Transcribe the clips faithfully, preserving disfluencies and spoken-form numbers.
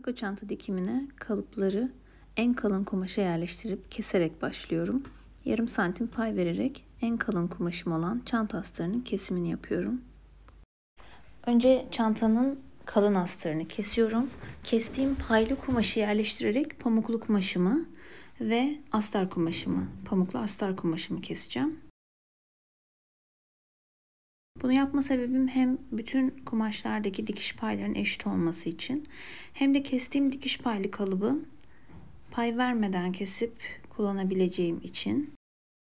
Kargo çanta dikimine kalıpları en kalın kumaşa yerleştirip keserek başlıyorum. Yarım santim pay vererek en kalın kumaşım olan çanta astarının kesimini yapıyorum. Önce çantanın kalın astarını kesiyorum. Kestiğim paylı kumaşı yerleştirerek pamuklu kumaşımı ve astar kumaşımı, pamuklu astar kumaşımı keseceğim. Bunu yapma sebebim hem bütün kumaşlardaki dikiş paylarının eşit olması için hem de kestiğim dikiş paylı kalıbı pay vermeden kesip kullanabileceğim için.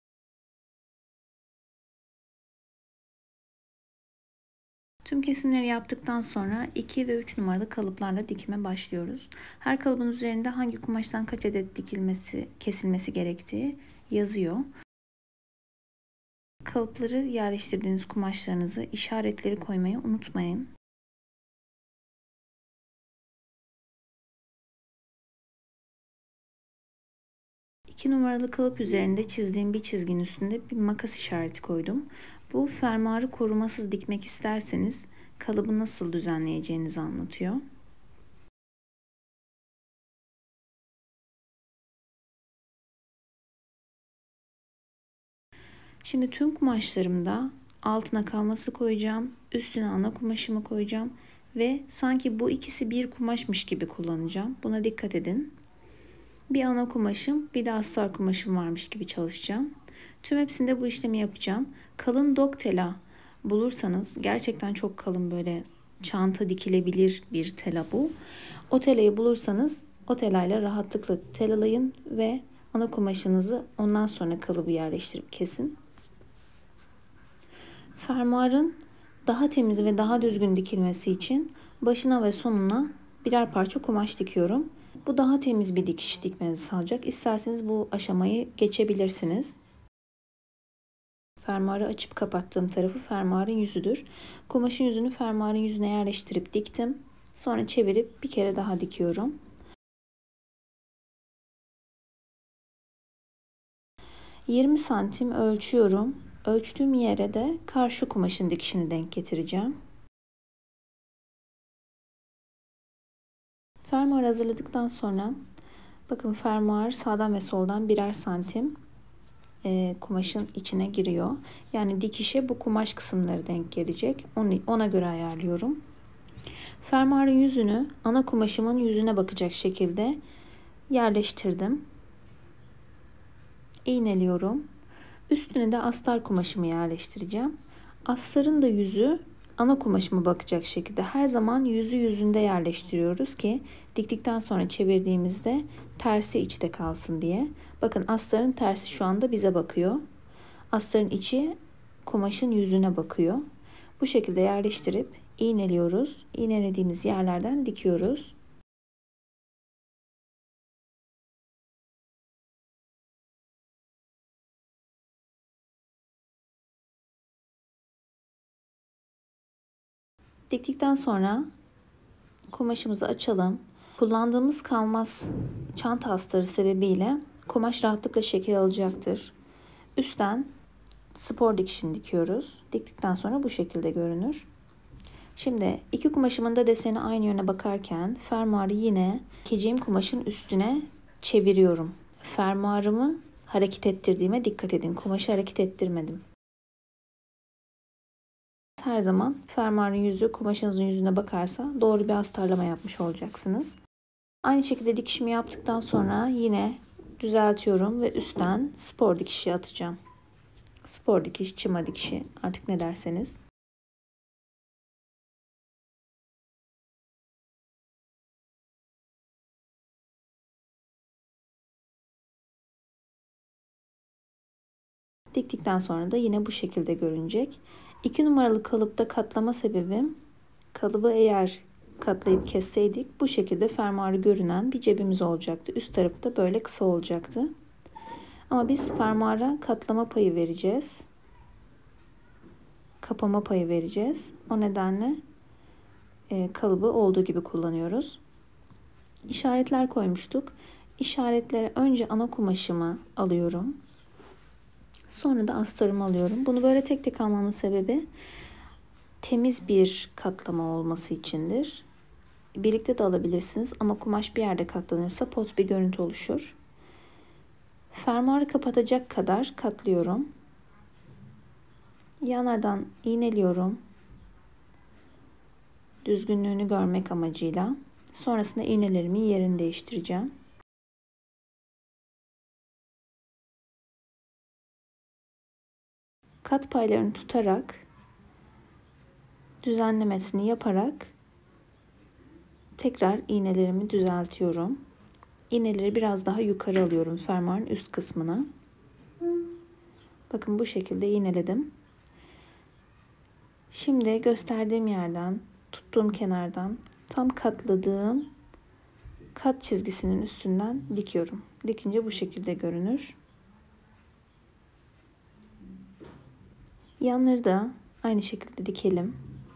Tüm kesimleri yaptıktan sonra iki ve üç numaralı kalıplarla dikime başlıyoruz. Her kalıbın üzerinde hangi kumaştan kaç adet dikilmesi, kesilmesi gerektiği yazıyor. Kalıpları yerleştirdiğiniz kumaşlarınızı işaretleri koymayı unutmayın. iki numaralı kalıp üzerinde çizdiğim bir çizginin üstünde bir makas işareti koydum. Bu fermuarı korumasız dikmek isterseniz kalıbı nasıl düzenleyeceğinizi anlatıyor. Şimdi tüm kumaşlarımda altına kalması koyacağım, üstüne ana kumaşımı koyacağım ve sanki bu ikisi bir kumaşmış gibi kullanacağım. Buna dikkat edin. Bir ana kumaşım, bir de astar kumaşım varmış gibi çalışacağım. Tüm hepsinde bu işlemi yapacağım. Kalın dog tela bulursanız, gerçekten çok kalın, böyle çanta dikilebilir bir tela bu. O telayı bulursanız o telayla rahatlıkla telalayın ve ana kumaşınızı ondan sonra kalıbı yerleştirip kesin. Fermuarın daha temiz ve daha düzgün dikilmesi için başına ve sonuna birer parça kumaş dikiyorum. Bu daha temiz bir dikiş dikmenizi sağlayacak. İsterseniz bu aşamayı geçebilirsiniz. Fermuarı açıp kapattığım tarafı fermuarın yüzüdür. Kumaşın yüzünü fermuarın yüzüne yerleştirip diktim. Sonra çevirip bir kere daha dikiyorum. yirmi santim ölçüyorum. Ölçtüğüm yere de karşı kumaşın dikişini denk getireceğim. Fermuar hazırladıktan sonra bakın fermuar sağdan ve soldan birer santim e, kumaşın içine giriyor. Yani dikişe bu kumaş kısımları denk gelecek. Onu, ona göre ayarlıyorum. Fermuarın yüzünü ana kumaşımın yüzüne bakacak şekilde yerleştirdim. İğneliyorum. Üstüne de astar kumaşımı yerleştireceğim. Astarın da yüzü ana kumaşıma bakacak şekilde her zaman yüzü yüzünde yerleştiriyoruz ki diktikten sonra çevirdiğimizde tersi içte kalsın diye. Bakın astarın tersi şu anda bize bakıyor. Astarın içi kumaşın yüzüne bakıyor. Bu şekilde yerleştirip iğneliyoruz. İğnelediğimiz yerlerden dikiyoruz. Diktikten sonra kumaşımızı açalım. Kullandığımız kanvas çanta astarı sebebiyle kumaş rahatlıkla şekil alacaktır. Üstten spor dikişini dikiyoruz. Diktikten sonra bu şekilde görünür. Şimdi iki kumaşımın da deseni aynı yöne bakarken fermuarı yine dikeceğim kumaşın üstüne çeviriyorum. Fermuarımı hareket ettirdiğime dikkat edin. Kumaşı hareket ettirmedim. Her zaman fermuarın yüzü kumaşınızın yüzüne bakarsa doğru bir astarlama yapmış olacaksınız. Aynı şekilde dikişimi yaptıktan sonra yine düzeltiyorum ve üstten spor dikişi atacağım. Spor dikiş, çıma dikişi, artık ne derseniz. Diktikten sonra da yine bu şekilde görünecek. iki numaralı kalıpta katlama sebebim, kalıbı eğer katlayıp kesseydik bu şekilde fermuarı görünen bir cebimiz olacaktı. Üst tarafı da böyle kısa olacaktı. Ama biz fermuara katlama payı vereceğiz. Kapama payı vereceğiz. O nedenle e, kalıbı olduğu gibi kullanıyoruz. İşaretler koymuştuk. İşaretlere önce ana kumaşımı alıyorum. Sonra da astarımı alıyorum. Bunu böyle tek tek almamın sebebi temiz bir katlama olması içindir. birlikte de alabilirsiniz ama kumaş bir yerde katlanırsa pot bir görüntü oluşur. Fermuarı kapatacak kadar katlıyorum. Yanlardan iğneliyorum. Düzgünlüğünü görmek amacıyla. Sonrasında iğnelerimin yerini değiştireceğim. Kat paylarını tutarak, düzenlemesini yaparak tekrar iğnelerimi düzeltiyorum. İğneleri biraz daha yukarı alıyorum fermuarın üst kısmına. Bakın bu şekilde iğneledim. Şimdi gösterdiğim yerden, tuttuğum kenardan tam katladığım kat çizgisinin üstünden dikiyorum. Dikince bu şekilde görünür. Yanları da aynı şekilde dikelim.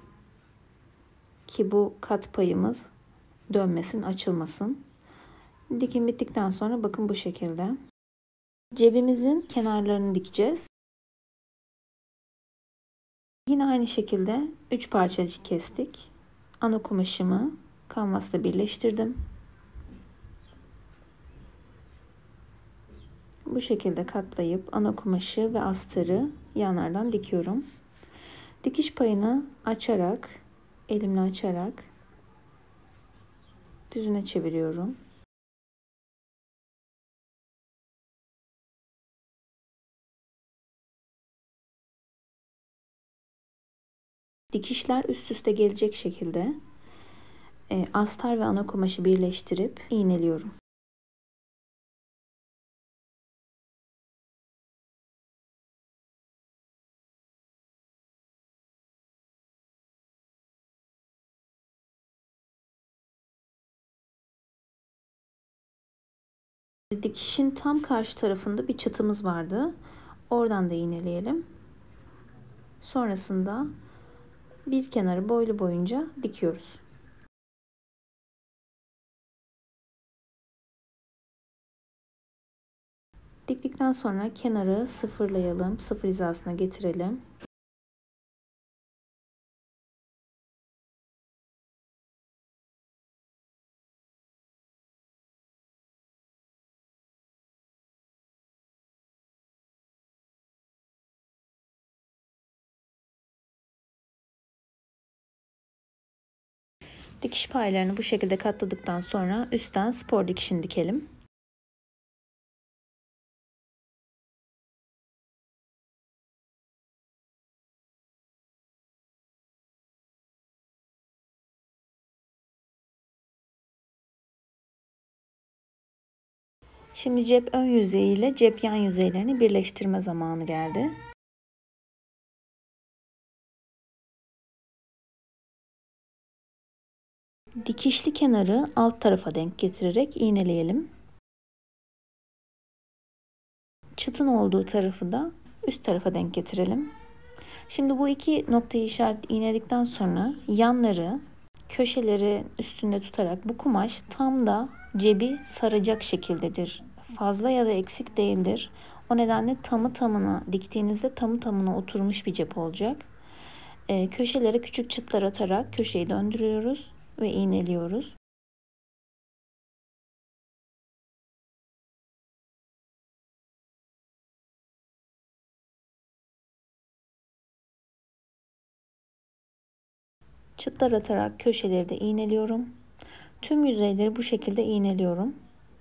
Ki bu kat payımız dönmesin, açılmasın. Dikim bittikten sonra bakın bu şekilde. Cebimizin kenarlarını dikeceğiz. Yine aynı şekilde üç parçacık kestik. Ana kumaşımı kanvasla birleştirdim. Bu şekilde katlayıp ana kumaşı ve astarı yanlardan dikiyorum. Dikiş payını açarak, elimle açarak düzüne çeviriyorum. Dikişler üst üste gelecek şekilde e, astar ve ana kumaşı birleştirip iğneliyorum. Dikişin tam karşı tarafında bir çıtımız vardı. Oradan da iğneleyelim. Sonrasında bir kenarı boylu boyunca dikiyoruz. Diktikten sonra kenarı sıfırlayalım. Sıfır hizasına getirelim. Dikiş paylarını bu şekilde katladıktan sonra üstten spor dikişini dikelim. Şimdi cep ön yüzeyi ile cep yan yüzeylerini birleştirme zamanı geldi. Dikişli kenarı alt tarafa denk getirerek iğneleyelim. Çıtın olduğu tarafı da üst tarafa denk getirelim. Şimdi bu iki noktayı işaret iğneledikten sonra yanları, köşeleri üstünde tutarak bu kumaş tam da cebi saracak şekildedir. Fazla ya da eksik değildir. O nedenle tamı tamına diktiğinizde tamı tamına oturmuş bir cep olacak. E, köşelere küçük çıtlar atarak köşeyi döndürüyoruz ve iğneliyoruz. Çıtlar atarak köşeleri de iğneliyorum. Tüm yüzeyleri bu şekilde iğneliyorum.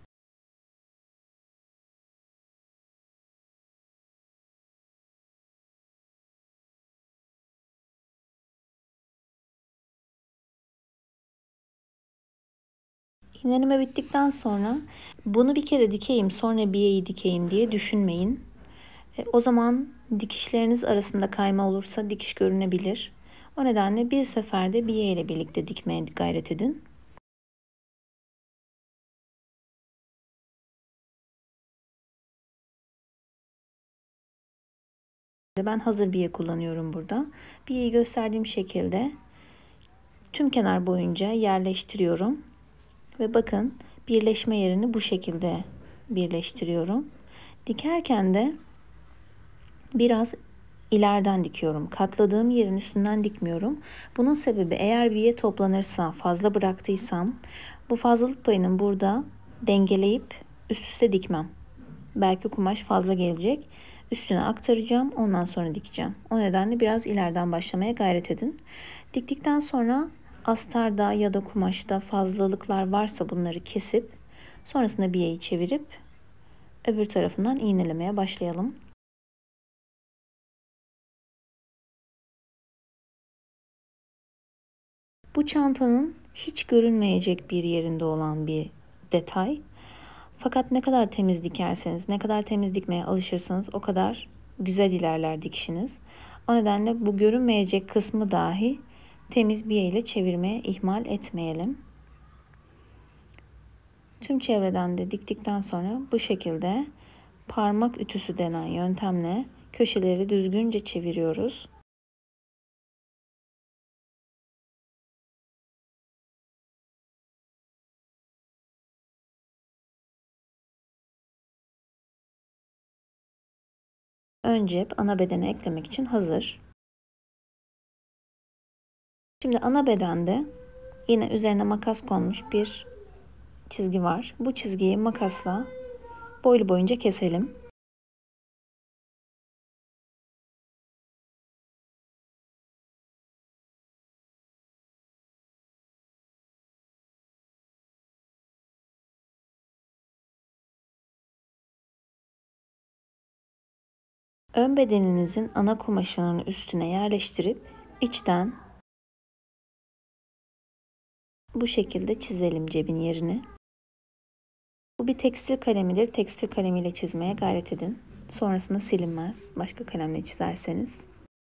İğneleme bittikten sonra bunu bir kere dikeyim sonra biyeyi dikeyim diye düşünmeyin. E, o zaman dikişleriniz arasında kayma olursa dikiş görünebilir. O nedenle bir seferde biye ile birlikte dikmeye gayret edin. Ben hazır biye kullanıyorum burada. Biyeyi gösterdiğim şekilde tüm kenar boyunca yerleştiriyorum. Ve bakın birleşme yerini bu şekilde birleştiriyorum. Dikerken de biraz ileriden dikiyorum. Katladığım yerin üstünden dikmiyorum. Bunun sebebi eğer biye toplanırsa, fazla bıraktıysam bu fazlalık payını burada dengeleyip üst üste dikmem. Belki kumaş fazla gelecek. Üstüne aktaracağım. Ondan sonra dikeceğim. O nedenle biraz ileriden başlamaya gayret edin. Diktikten sonra astarda ya da kumaşta fazlalıklar varsa bunları kesip sonrasında biyeyi çevirip öbür tarafından iğnelemeye başlayalım. Bu çantanın hiç görünmeyecek bir yerinde olan bir detay. Fakat ne kadar temiz dikerseniz, ne kadar temiz dikmeye alışırsanız o kadar güzel ilerler dikişiniz. O nedenle bu görünmeyecek kısmı dahi temiz biye ile çevirmeye ihmal etmeyelim. Tüm çevreden de diktikten sonra bu şekilde parmak ütüsü denen yöntemle köşeleri düzgünce çeviriyoruz. Ön cep ana bedene eklemek için hazır. Şimdi ana bedende yine üzerine makas konmuş bir çizgi var. Bu çizgiyi makasla boylu boyunca keselim. Ön bedeninizin ana kumaşının üstüne yerleştirip içten bu şekilde çizelim cebin yerini. Bu bir tekstil kalemidir. Tekstil kalemiyle çizmeye gayret edin. Sonrasında silinmez. Başka kalemle çizerseniz.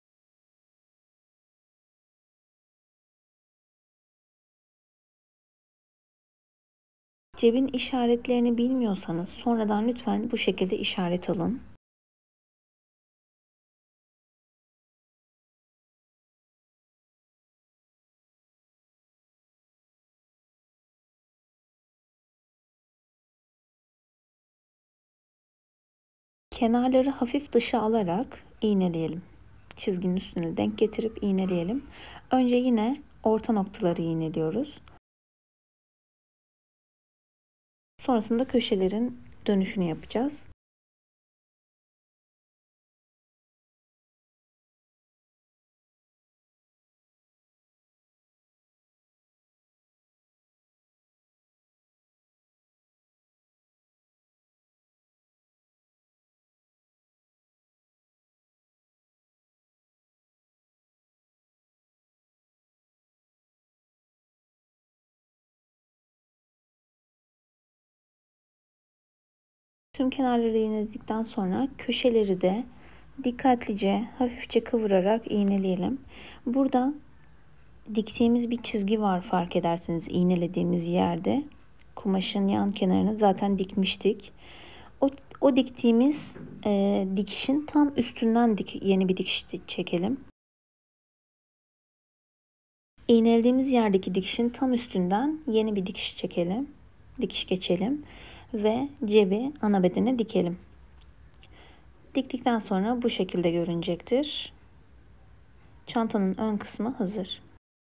Cebin işaretlerini bilmiyorsanız sonradan lütfen bu şekilde işaret alın. Kenarları hafif dışa alarak iğneleyelim. Çizginin üstüne denk getirip iğneleyelim. Önce yine orta noktaları iğneliyoruz. Sonrasında köşelerin dönüşünü yapacağız. Tüm kenarları iğneledikten sonra köşeleri de dikkatlice hafifçe kıvırarak iğneleyelim. Burada diktiğimiz bir çizgi var fark ederseniz iğnelediğimiz yerde. Kumaşın yan kenarını zaten dikmiştik. O, o diktiğimiz e, dikişin tam üstünden dik, yeni bir dikiş çekelim. İğnelediğimiz yerdeki dikişin tam üstünden yeni bir dikiş çekelim. Dikiş geçelim ve cebi ana bedene dikelim. Diktikten sonra bu şekilde görünecektir. Çantanın ön kısmı hazır.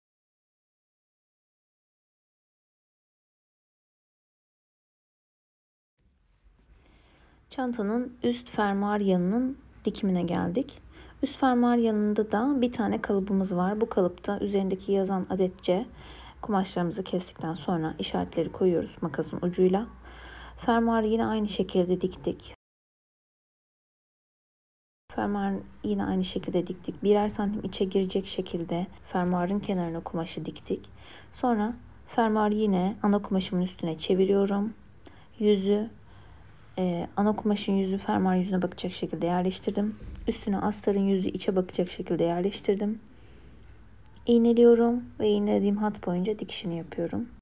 Çantanın üst fermuar yanının dikimine geldik. Üst fermuar yanında da bir tane kalıbımız var. Bu kalıpta üzerindeki yazan adetçe kumaşlarımızı kestikten sonra işaretleri koyuyoruz makasın ucuyla. Fermuarı yine aynı şekilde diktik. Fermuar yine aynı şekilde diktik. Birer santim içe girecek şekilde fermuarın kenarına kumaşı diktik. Sonra fermuarı yine ana kumaşımın üstüne çeviriyorum. Yüzü Ee, ana kumaşın yüzü fermuar yüzüne bakacak şekilde yerleştirdim. Üstüne astarın yüzü içe bakacak şekilde yerleştirdim. İğneliyorum ve iğnelediğim hat boyunca dikişini yapıyorum.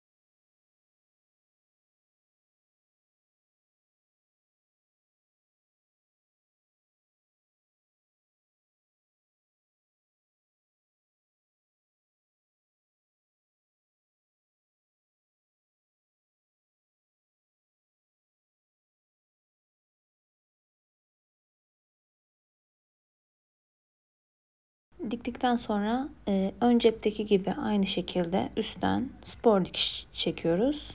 Diktikten sonra e, ön cepteki gibi aynı şekilde üstten spor dikiş çekiyoruz.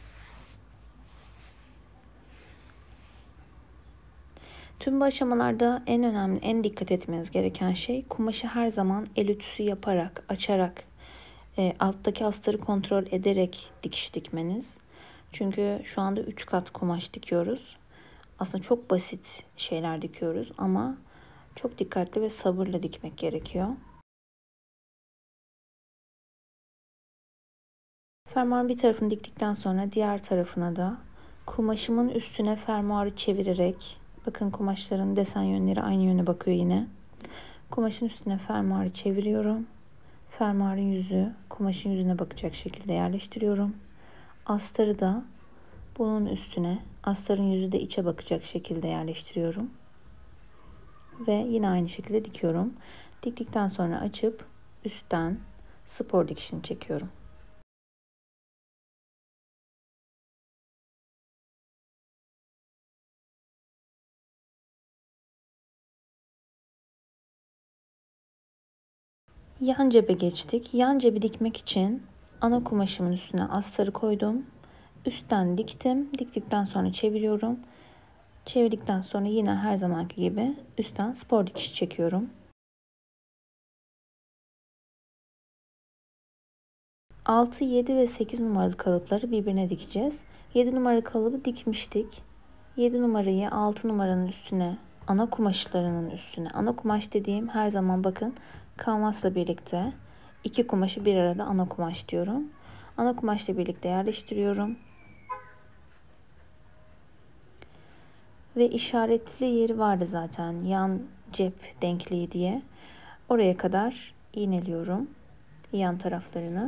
Tüm bu aşamalarda en önemli, en dikkat etmeniz gereken şey kumaşı her zaman el ütüsü yaparak, açarak, e, alttaki astarı kontrol ederek dikiş dikmeniz. Çünkü şu anda üç kat kumaş dikiyoruz. Aslında çok basit şeyler dikiyoruz ama çok dikkatli ve sabırla dikmek gerekiyor. Fermuarın bir tarafını diktikten sonra diğer tarafına da kumaşımın üstüne fermuarı çevirerek, bakın kumaşların desen yönleri aynı yöne bakıyor yine. Kumaşın üstüne fermuarı çeviriyorum. Fermuarın yüzü kumaşın yüzüne bakacak şekilde yerleştiriyorum. Astarı da bunun üstüne, astarın yüzü de içe bakacak şekilde yerleştiriyorum. Ve yine aynı şekilde dikiyorum. Diktikten sonra açıp üstten spor dikişini çekiyorum. Yan cebe geçtik. Yan cebi dikmek için ana kumaşımın üstüne astarı koydum. Üstten diktim. Diktikten sonra çeviriyorum. Çevirdikten sonra yine her zamanki gibi üstten spor dikiş çekiyorum. altı, yedi ve sekiz numaralı kalıpları birbirine dikeceğiz. yedi numaralı kalıbı dikmiştik. yedi numarayı altı numaranın üstüne, ana kumaşlarının üstüne. Ana kumaş dediğim her zaman bakın kanvasla birlikte iki kumaşı bir arada ana kumaş diyorum. Ana kumaşla birlikte yerleştiriyorum. Ve işaretli yeri vardı zaten yan cep denkliği diye. Oraya kadar iğneliyorum yan taraflarını.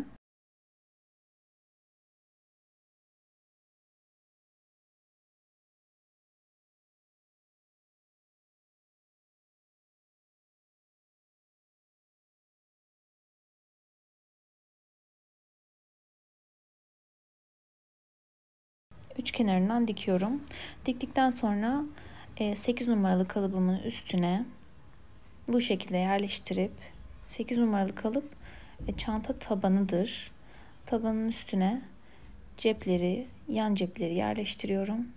Üç kenarından dikiyorum. Diktikten sonra sekiz numaralı kalıbımın üstüne bu şekilde yerleştirip, sekiz numaralı kalıp çanta tabanıdır. Tabanın üstüne cepleri, yan cepleri yerleştiriyorum.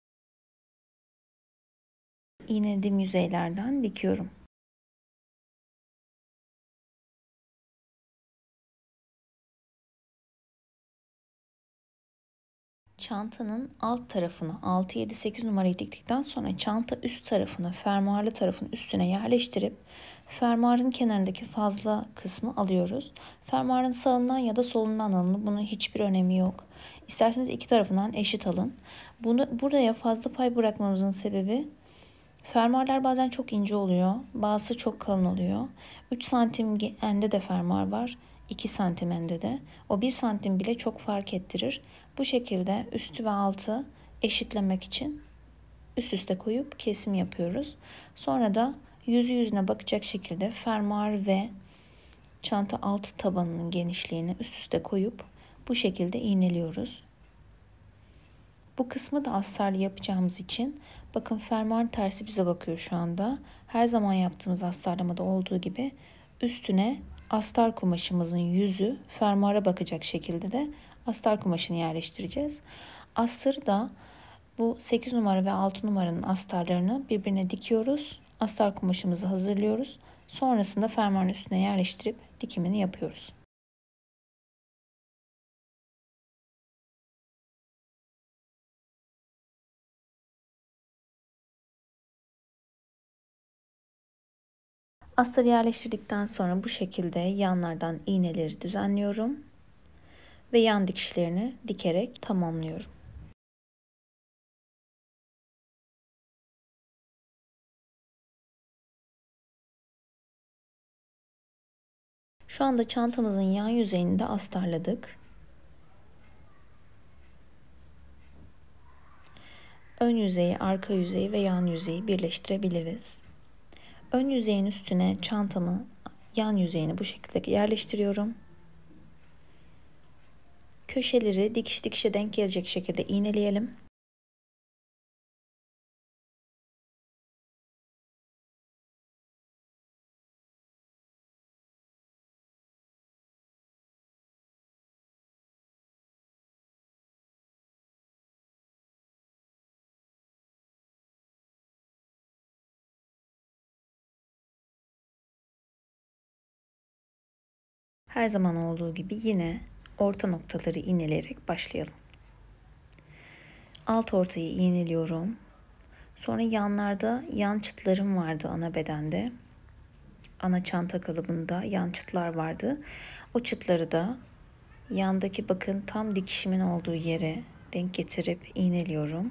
İğnelediğim yüzeylerden dikiyorum. Çantanın alt tarafını altı, yedi, sekiz numarayı diktikten sonra çanta üst tarafını, fermuarlı tarafın üstüne yerleştirip fermuarın kenarındaki fazla kısmı alıyoruz. Fermuarın sağından ya da solundan alın. Bunun hiçbir önemi yok. İsterseniz iki tarafından eşit alın. Bunu buraya fazla pay bırakmamızın sebebi fermuarlar bazen çok ince oluyor. Bazısı çok kalın oluyor. üç santim ende de fermuar var. iki santim ende de. O bir santim bile çok fark ettirir. Bu şekilde üstü ve altı eşitlemek için üst üste koyup kesim yapıyoruz. Sonra da yüzü yüzüne bakacak şekilde fermuar ve çanta altı tabanının genişliğini üst üste koyup bu şekilde iğneliyoruz. Bu kısmı da astarlı yapacağımız için bakın fermuar tersi bize bakıyor şu anda. Her zaman yaptığımız astarlamada olduğu gibi üstüne astar kumaşımızın yüzü fermuara bakacak şekilde de astar kumaşını yerleştireceğiz. Astarı da bu sekiz numara ve altı numaranın astarlarını birbirine dikiyoruz. Astar kumaşımızı hazırlıyoruz. Sonrasında fermuarın üstüne yerleştirip dikimini yapıyoruz. Astarı yerleştirdikten sonra bu şekilde yanlardan iğneleri düzenliyorum ve yan dikişlerini dikerek tamamlıyorum. Şu anda çantamızın yan yüzeyini de astarladık. Ön yüzeyi, arka yüzeyi ve yan yüzeyi birleştirebiliriz. Ön yüzeyin üstüne çantamı, yan yüzeyini bu şekilde yerleştiriyorum. Köşeleri dikiş dikişe denk gelecek şekilde iğneleyelim. Her zaman olduğu gibi yine orta noktaları iğneleyerek başlayalım. Alt ortayı iğneliyorum. Sonra yanlarda yan çıtlarım vardı ana bedende. Ana çanta kalıbında yan çıtlar vardı. O çıtları da yandaki bakın tam dikişimin olduğu yere denk getirip iğneliyorum.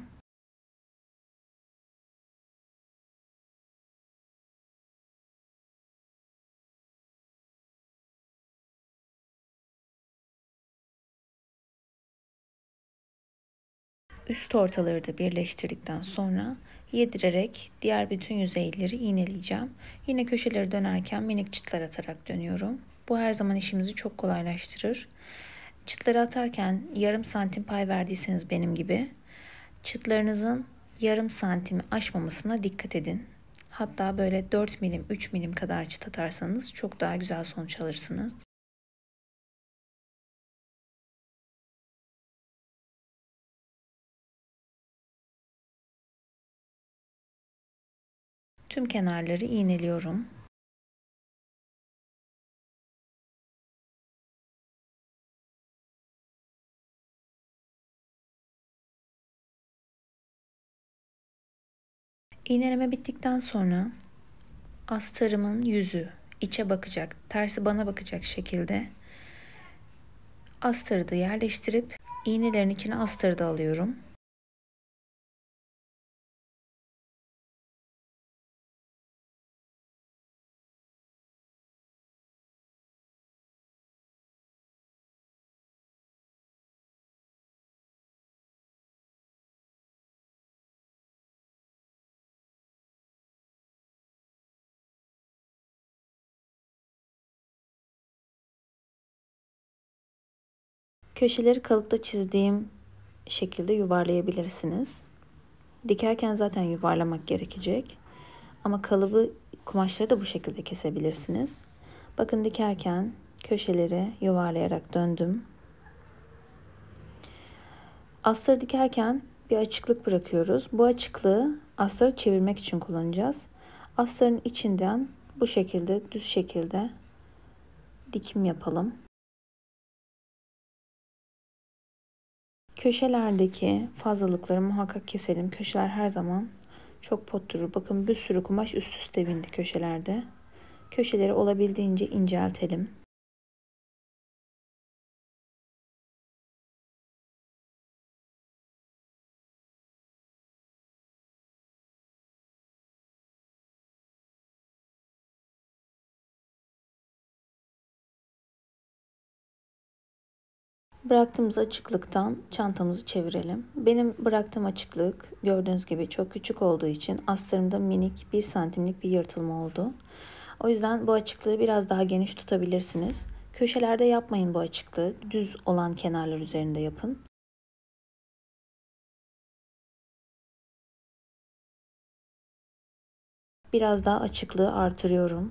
Üst ortaları da birleştirdikten sonra yedirerek diğer bütün yüzeyleri iğneleyeceğim. Yine köşeleri dönerken minik çıtlar atarak dönüyorum. Bu her zaman işimizi çok kolaylaştırır. Çıtları atarken yarım santim pay verdiyseniz benim gibi çıtlarınızın yarım santimi aşmamasına dikkat edin. Hatta böyle dört milim, üç milim kadar çıt atarsanız çok daha güzel sonuç alırsınız. Tüm kenarları iğneliyorum. İğneleme bittikten sonra astarımın yüzü içe bakacak, tersi bana bakacak şekilde astarı da yerleştirip iğnelerin içine astarı da alıyorum. Köşeleri kalıpta çizdiğim şekilde yuvarlayabilirsiniz. Dikerken zaten yuvarlamak gerekecek. Ama kalıbı, kumaşları da bu şekilde kesebilirsiniz. Bakın dikerken köşeleri yuvarlayarak döndüm. Astarı dikerken bir açıklık bırakıyoruz. Bu açıklığı astarı çevirmek için kullanacağız. Astarın içinden bu şekilde düz şekilde dikim yapalım. Köşelerdeki fazlalıkları muhakkak keselim. Köşeler her zaman çok pot durur. Bakın bir sürü kumaş üst üste bindi köşelerde. Köşeleri olabildiğince inceltelim. Bıraktığımız açıklıktan çantamızı çevirelim. Benim bıraktığım açıklık gördüğünüz gibi çok küçük olduğu için astarımda minik bir santimlik bir yırtılma oldu. O yüzden bu açıklığı biraz daha geniş tutabilirsiniz. Köşelerde yapmayın bu açıklığı. Düz olan kenarlar üzerinde yapın. Biraz daha açıklığı artırıyorum.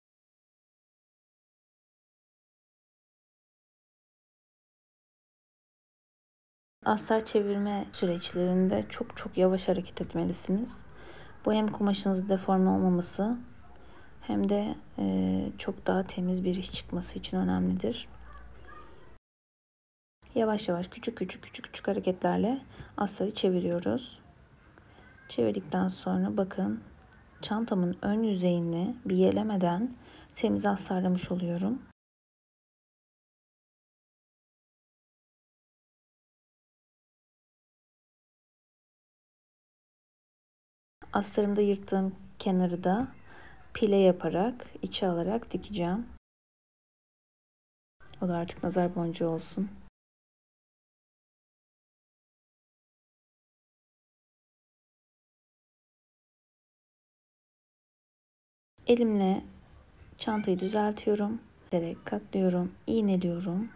Astar çevirme süreçlerinde çok çok yavaş hareket etmelisiniz. Bu hem kumaşınızın deforme olmaması hem de e, çok daha temiz bir iş çıkması için önemlidir. Yavaş yavaş küçük küçük küçük küçük hareketlerle astarı çeviriyoruz. Çevirdikten sonra bakın çantamın ön yüzeyini biyelemeden temiz astarlamış oluyorum. Astarımda yırttığım kenarı da pile yaparak içe alarak dikeceğim. O da artık nazar boncuğu olsun. Elimle çantayı düzeltiyorum. Direkt katlıyorum, iğneliyorum.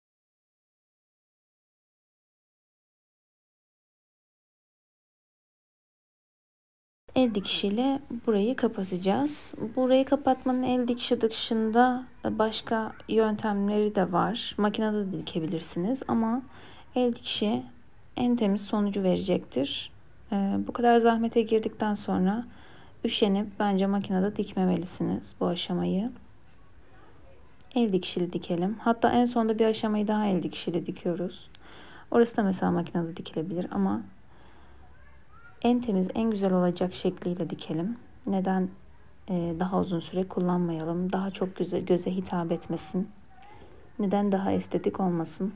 El dikişiyle burayı kapatacağız. Burayı kapatmanın el dikişi dışında başka yöntemleri de var. Makinede de dikebilirsiniz ama el dikişi en temiz sonucu verecektir. Ee, bu kadar zahmete girdikten sonra üşenip bence makinede dikmemelisiniz bu aşamayı. El dikişiyle dikelim. Hatta en sonda bir aşamayı daha el dikişiyle dikiyoruz. Orası da mesela makinede dikilebilir ama en temiz, en güzel olacak şekliyle dikelim. Neden e, daha uzun süre kullanmayalım? Daha çok göze, göze hitap etmesin. Neden daha estetik olmasın?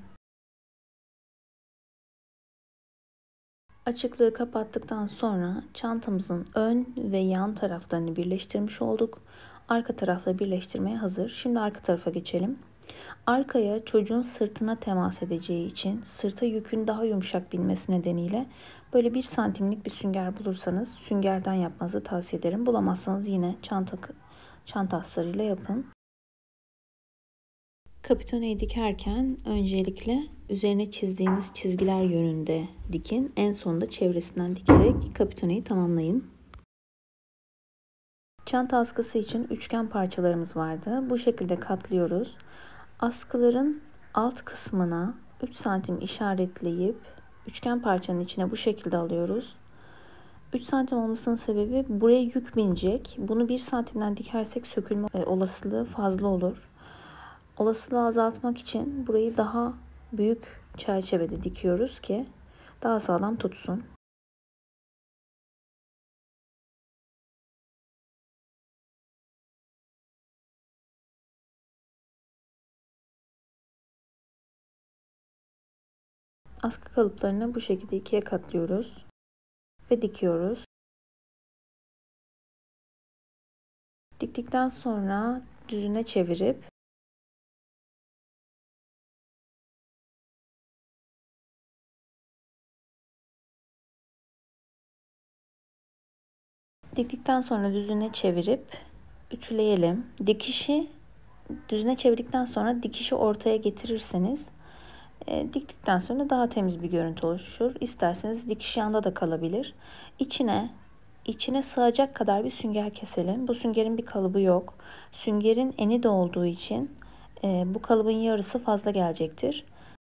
Açıklığı kapattıktan sonra çantamızın ön ve yan taraflarını birleştirmiş olduk. Arka tarafla birleştirmeye hazır. Şimdi arka tarafa geçelim. Arkaya çocuğun sırtına temas edeceği için sırta yükün daha yumuşak binmesi nedeniyle böyle bir santimlik bir sünger bulursanız süngerden yapmanızı tavsiye ederim. Bulamazsanız yine çanta, çanta astarıyla yapın. Kapitoneyi dikerken öncelikle üzerine çizdiğiniz çizgiler yönünde dikin. En sonunda çevresinden dikerek kapitoneyi tamamlayın. Çanta askısı için üçgen parçalarımız vardı. Bu şekilde katlıyoruz. Askıların alt kısmına üç santim işaretleyip üçgen parçanın içine bu şekilde alıyoruz. üç santim olmasının sebebi buraya yük binecek. Bunu bir santimden dikersek sökülme olasılığı fazla olur. Olasılığı azaltmak için burayı daha büyük çerçevede dikiyoruz ki daha sağlam tutsun. Askı kalıplarını bu şekilde ikiye katlıyoruz ve dikiyoruz. Diktikten sonra düzüne çevirip diktikten sonra düzüne çevirip ütüleyelim. Dikişi düzüne çevirdikten sonra dikişi ortaya getirirseniz e, diktikten sonra daha temiz bir görüntü oluşur. İsterseniz dikiş yanda da kalabilir. İçine içine sığacak kadar bir sünger keselim. Bu süngerin bir kalıbı yok. Süngerin eni de olduğu için e, bu kalıbın yarısı fazla gelecektir.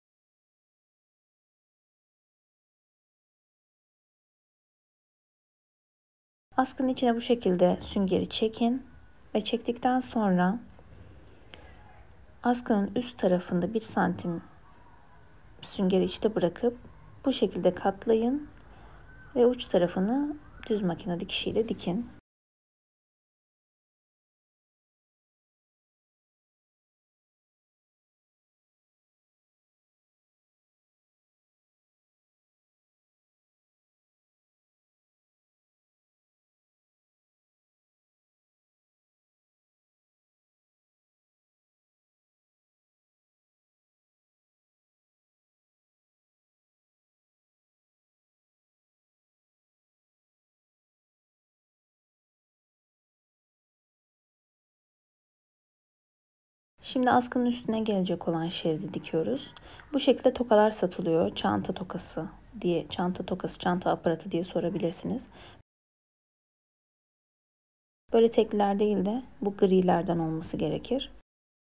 Askının içine bu şekilde süngeri çekin ve çektikten sonra askının üst tarafında bir santim süngeri içte bırakıp bu şekilde katlayın ve uç tarafını düz makine dikişiyle dikin. Şimdi askının üstüne gelecek olan şeridi dikiyoruz. Bu şekilde tokalar satılıyor. Çanta tokası diye, çanta tokası, çanta aparatı diye sorabilirsiniz. Böyle tekliler değil de bu grilerden olması gerekir.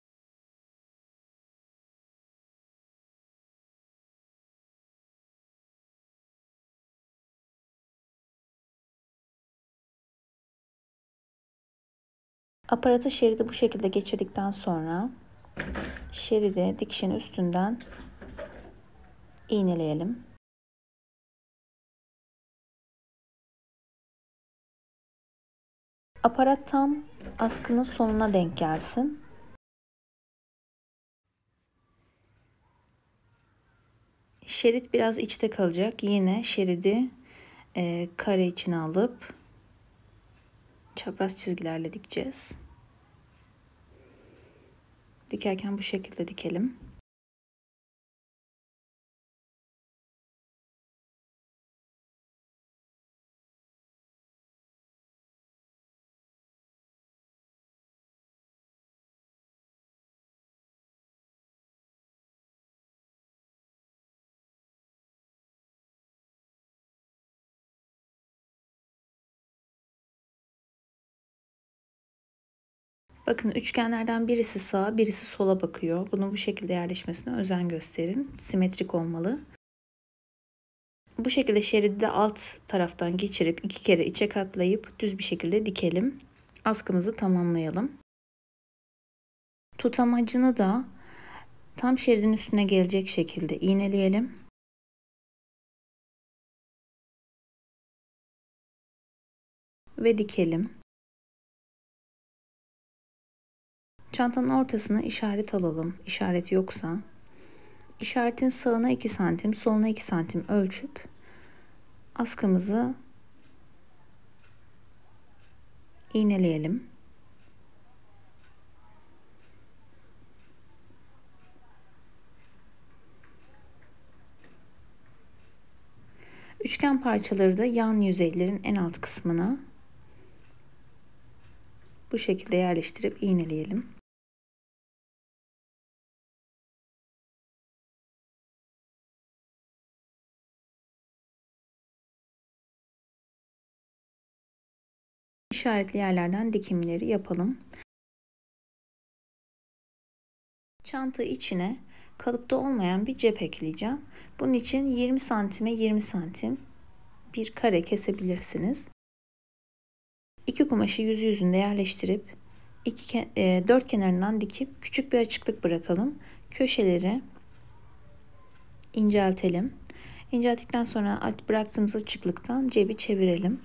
Aparata şeridi bu şekilde geçirdikten sonra şeridi dikişin üstünden iğneleyelim. Aparat tam askının sonuna denk gelsin. Şerit biraz içte kalacak. Yine şeridi e, kare içine alıp çapraz çizgilerle dikeceğiz. Dikerken bu şekilde dikelim. Bakın üçgenlerden birisi sağa, birisi sola bakıyor. Bunun bu şekilde yerleşmesine özen gösterin. Simetrik olmalı. Bu şekilde şeridi de alt taraftan geçirip iki kere içe katlayıp düz bir şekilde dikelim. Askımızı tamamlayalım. Tutamacını da tam şeridin üstüne gelecek şekilde iğneleyelim. Ve dikelim. Çantanın ortasına işaret alalım. İşaret yoksa. İşaretin sağına iki santim, soluna iki santim ölçüp askımızı iğneleyelim. Üçgen parçaları da yan yüzeylerin en alt kısmına bu şekilde yerleştirip iğneleyelim. İşaretli yerlerden dikimleri yapalım. Çanta içine kalıpta olmayan bir cep ekleyeceğim. Bunun için yirmi santime yirmi santim bir kare kesebilirsiniz. İki kumaşı yüzü yüzünde yerleştirip iki, e, dört kenarından dikip küçük bir açıklık bırakalım. Köşeleri inceltelim. İncelttikten sonra bıraktığımız açıklıktan cebi çevirelim.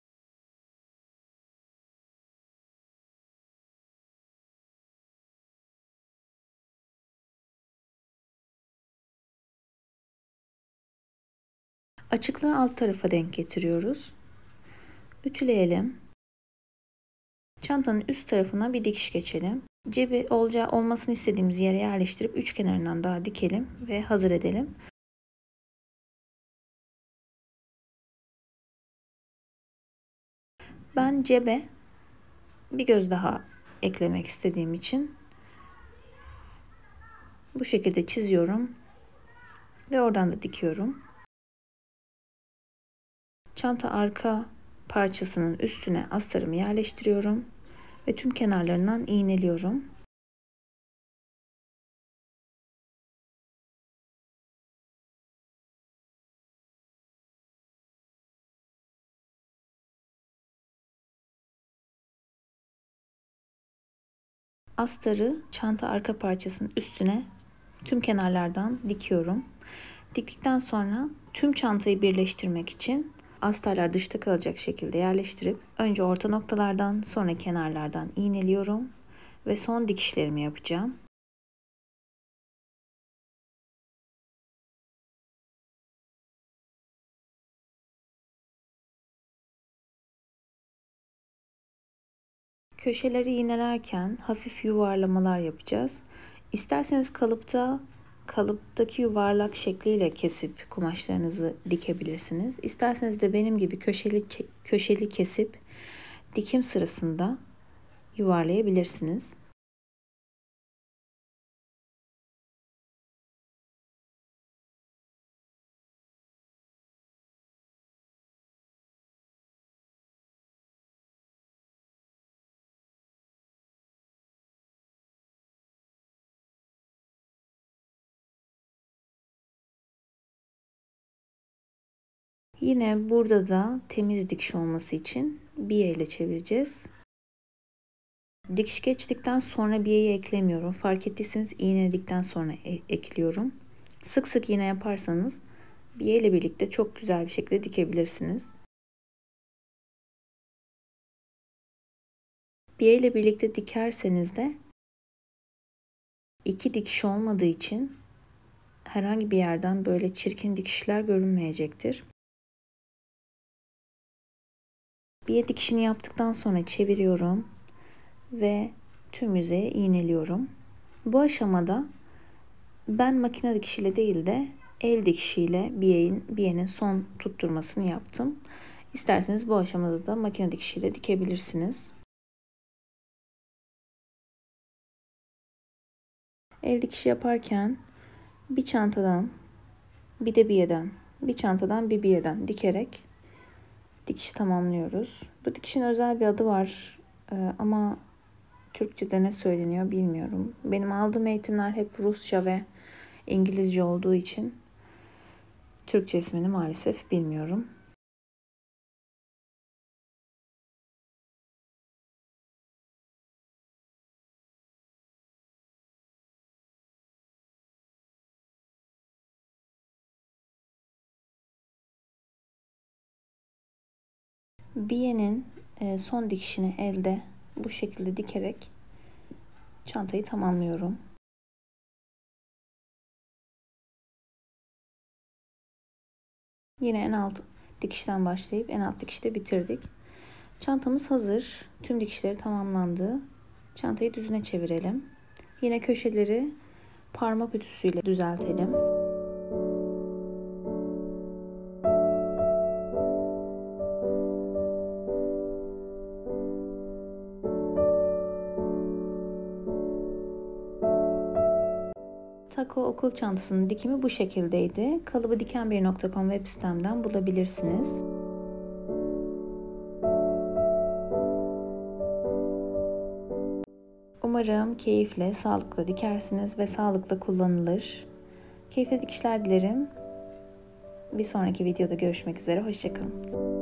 Açıklığı alt tarafa denk getiriyoruz. Ütüleyelim. Çantanın üst tarafına bir dikiş geçelim. Cebi olacağı olmasını istediğimiz yere yerleştirip üç kenarından daha dikelim ve hazır edelim. Ben cebe bir göz daha eklemek istediğim için bu şekilde çiziyorum ve oradan da dikiyorum. Çanta arka parçasının üstüne astarımı yerleştiriyorum ve tüm kenarlarından iğneliyorum. Astarı çanta arka parçasının üstüne tüm kenarlardan dikiyorum. Diktikten sonra tüm çantayı birleştirmek için astarlar dışta kalacak şekilde yerleştirip önce orta noktalardan sonra kenarlardan iğneliyorum ve son dikişlerimi yapacağım. Köşeleri iğnelerken hafif yuvarlamalar yapacağız. İsterseniz kalıpta kalıptaki yuvarlak şekliyle kesip kumaşlarınızı dikebilirsiniz. İsterseniz de benim gibi köşeli köşeli kesip dikim sırasında yuvarlayabilirsiniz. Yine burada da temiz dikiş olması için biye ile çevireceğiz. Dikiş geçtikten sonra biyeyi eklemiyorum. Fark ettiyseniz iğneledikten sonra e ekliyorum. Sık sık iğne yaparsanız biye ile birlikte çok güzel bir şekilde dikebilirsiniz. Biye ile birlikte dikerseniz de iki dikiş olmadığı için herhangi bir yerden böyle çirkin dikişler görünmeyecektir. Biye dikişini yaptıktan sonra çeviriyorum ve tüm yüzeye iğneliyorum. Bu aşamada ben makine dikişiyle değil de el dikişiyle biyenin, biyenin son tutturmasını yaptım. İsterseniz bu aşamada da makine dikişiyle dikebilirsiniz. El dikişi yaparken bir çantadan bir de biyeden, bir çantadan bir biyeden dikerek dikişi tamamlıyoruz. Bu dikişin özel bir adı var ama Türkçe'de ne söyleniyor bilmiyorum. Benim aldığım eğitimler hep Rusça ve İngilizce olduğu için Türkçe ismini maalesef bilmiyorum. Biyenin son dikişini elde bu şekilde dikerek çantayı tamamlıyorum. Yine en alt dikişten başlayıp en alt dikişte bitirdik. Çantamız hazır. Tüm dikişleri tamamlandı. Çantayı düzüne çevirelim. Yine köşeleri parmak ütüsüyle düzeltelim. Taco okul çantasının dikimi bu şekildeydi. Kalıbı diken bir nokta com web sitemden bulabilirsiniz. Umarım keyifle, sağlıklı dikersiniz ve sağlıklı kullanılır. Keyifli dikişler dilerim. Bir sonraki videoda görüşmek üzere. Hoşça kalın.